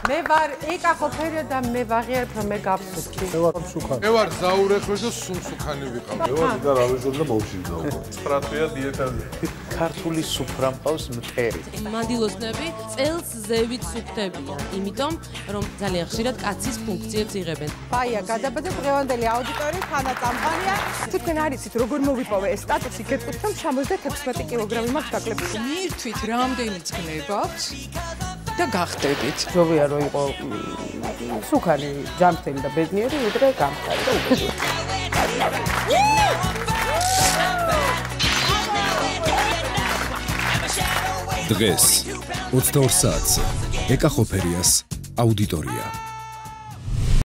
მე ვარ ეკა ყოფერია და მე ვაღიარებ რომ მე გავსუქი. მე ვარ მსუქანი. მე ვარ ზაურეხვე და სუმსუქანი ვიყავ. მე ვარ და რა ვეძებ და მოვშინდა. სტრატვია დიეტაზე. ქართული სუფრა მყავს მტერი. მანდილოსნები წელს ზევით სუფთებია, იმიტომ რომ ძალიან ხშირად კაცის ფუნქციებს იღებენ. ბაია, გადაბადე დღევანდელი აუდიტორია თანაწამყანია. თუ თქვენ არიცით როგორ მოვიპოვე ეს სტატუსი, გეტყვით რომ 76 კილოგრამი მაქვს დაკლებული. მირთვით რამდენი წყნე გაქვს და გახდებით. ჯობია რომ იყო სუქანი, ჯანმრთელი და ბედნიერი, ვიდრე გამხარი და უბედური. დღეს 22 საათზე ეკა ყოფერიას აუდიტორია